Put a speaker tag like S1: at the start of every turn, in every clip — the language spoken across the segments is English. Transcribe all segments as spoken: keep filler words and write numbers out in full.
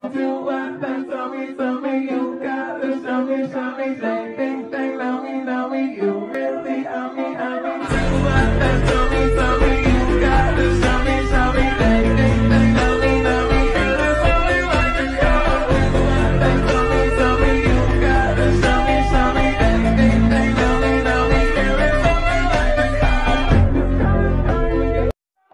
S1: do what they tell me, tell me you gotta show me, show me, they think they know me, know me, you really owe me, owe me. Do what they tell me, tell me you gotta show me, show me, they think they know me, know me, and that's all they like to call. Do what they tell me, tell me you gotta show me, show me, they think they know me, know me, and that's all they like to call.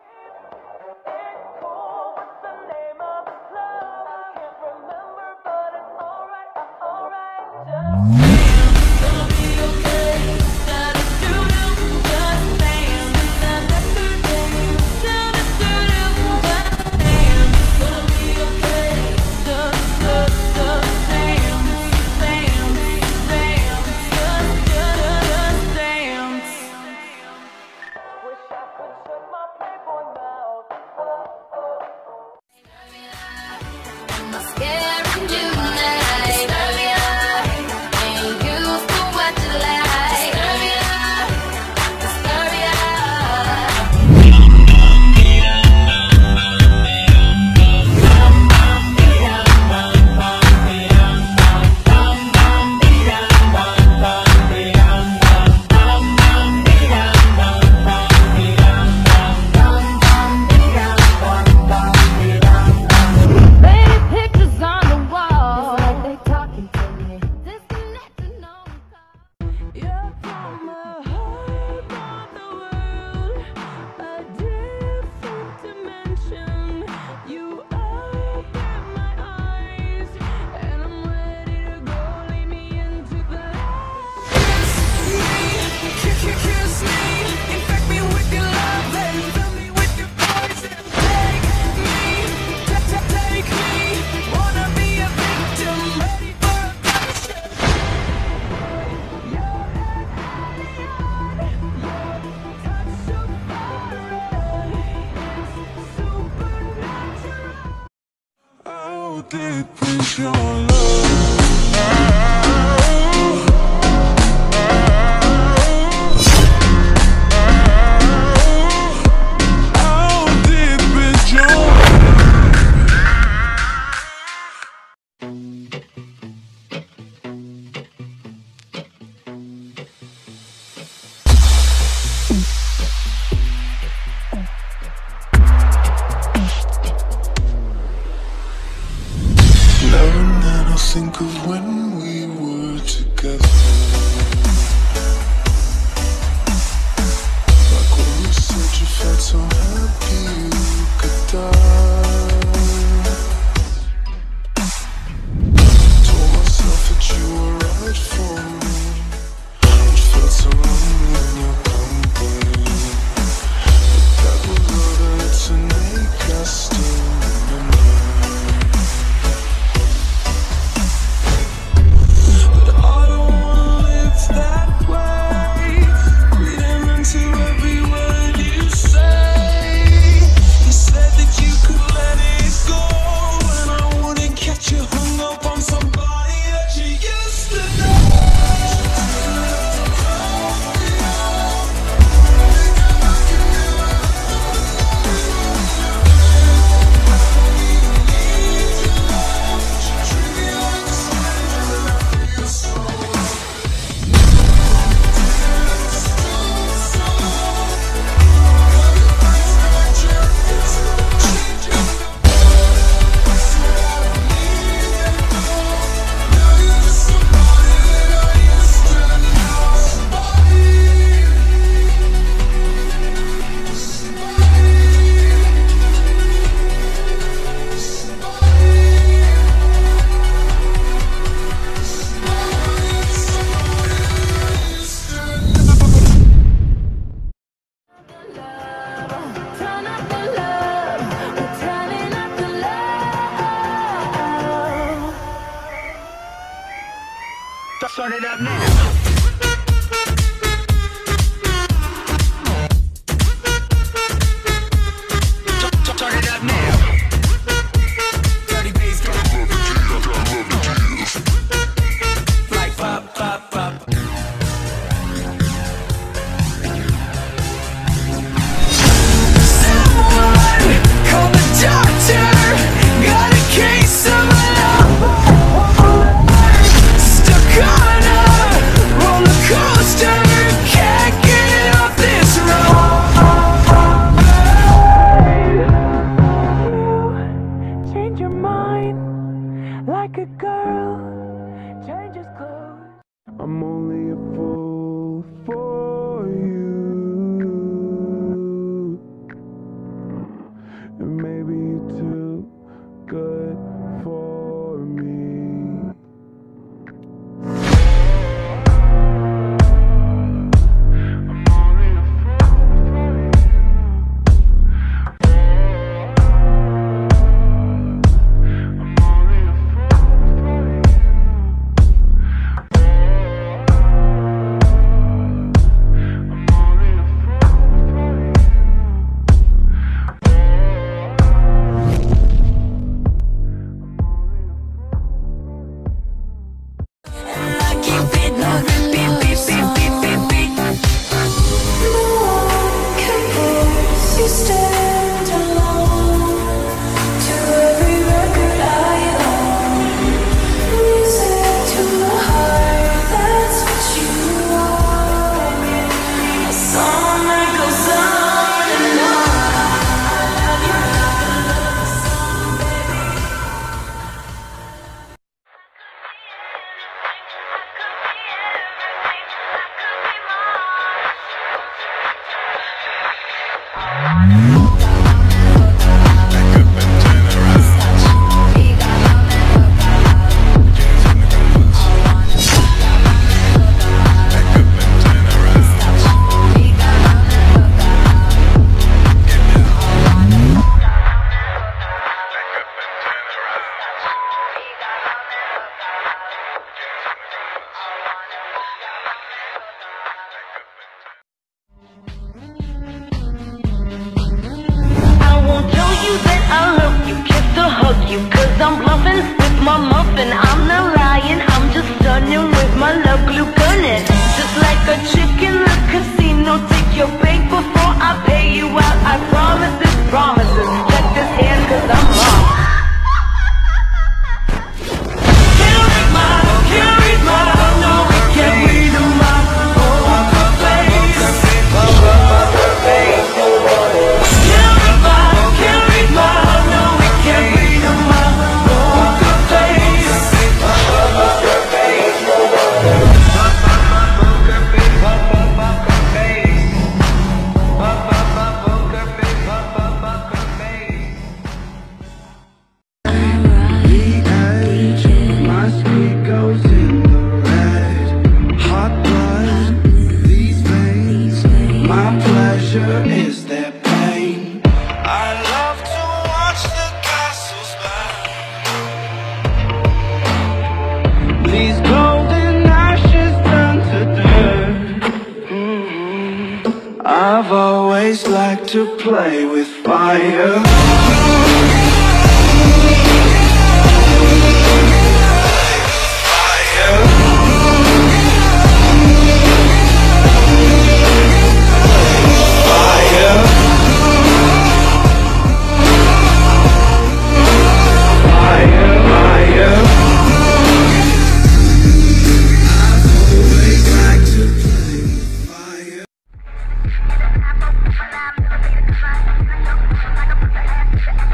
S1: Deep is your love? How deep is your think of when we were together, like when you said you felt so happy you could die. Told myself that you were right for me, it felt so lonely in your company, but that was all that had to make us still remember. Start it up now. Start it up now. Dirty bass, got I love the I love the like pop, pop, pop. Someone call the doctor. Got a case of mind like a girl changes clothes. I'm only a fool for you, and maybe you're too good for me.
S2: I'm bluffing with my muffin. I'm not lying, I'm just stunning with my love glue gunning. Just like a chick in the casino, take your bank before I pay you out. I promise this promises. Check this hand cause I'm wrong. Can't read my, can't read my, no we can't read my poker face. Poker face. Can't read my, can't read my, no we can't read my poker face. Poker face.
S1: My speed goes in the red. Hot blood, these veins. My pleasure is their pain. I love to watch the castles burn. These golden ashes turn to dirt. Mm-hmm. I've always liked to play with fire.
S2: Like a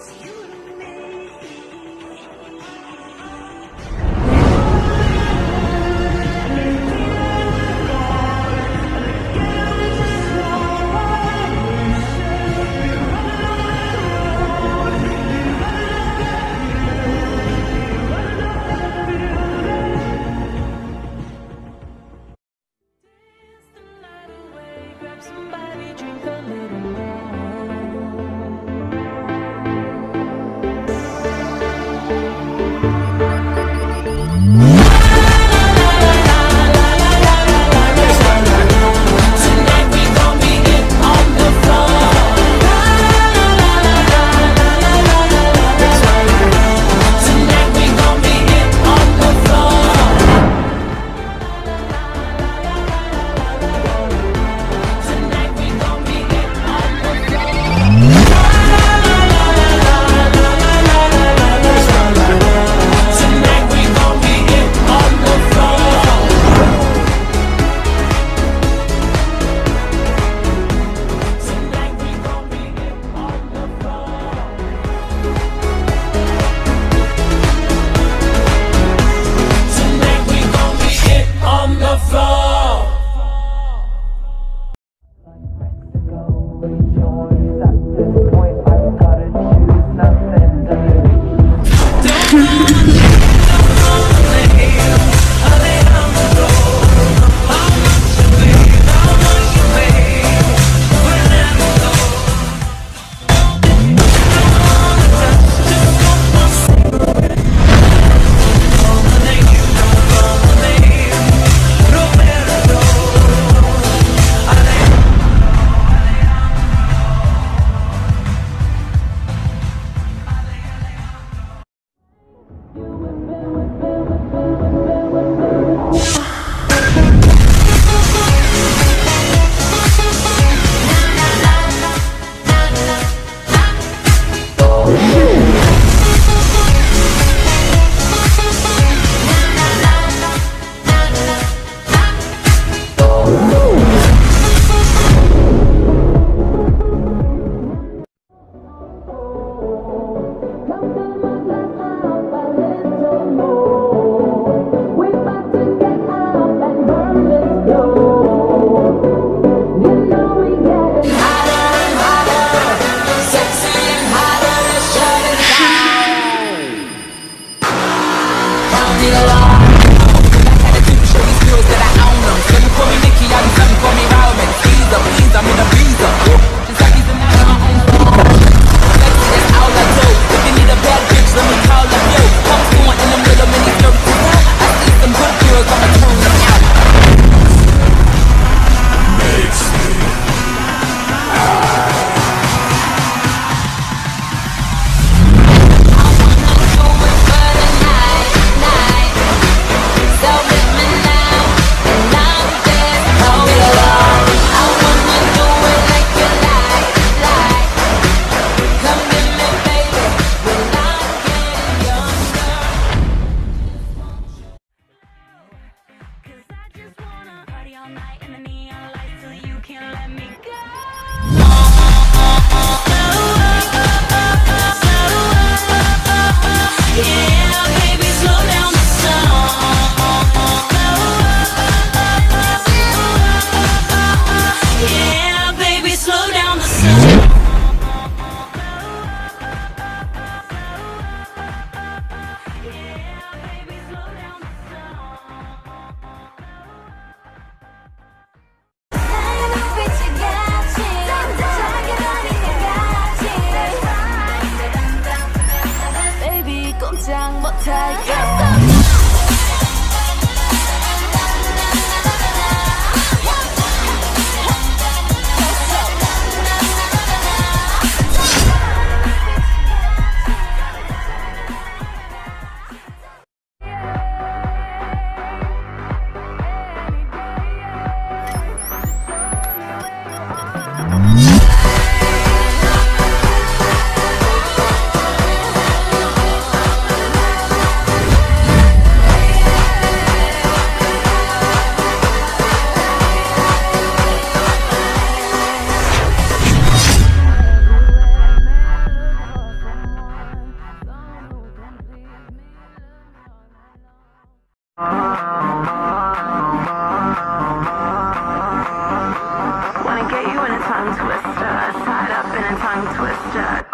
S2: Somebody drink a little more.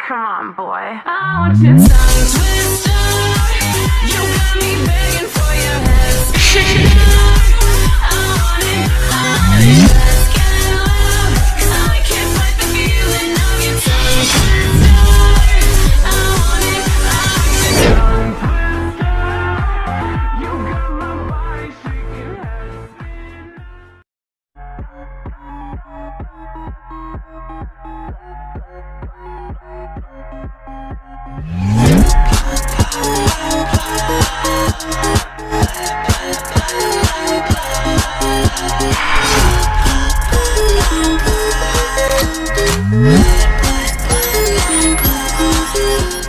S3: Come on, boy. I want your tongue twister. You got me begging for your head spinner. I want it, I want it. Let's get loud, 'cause I can't fight the feeling of your tongue twister. I want it, I want it. Tongue twister. You got my body shaking, head spinning.
S2: Bye.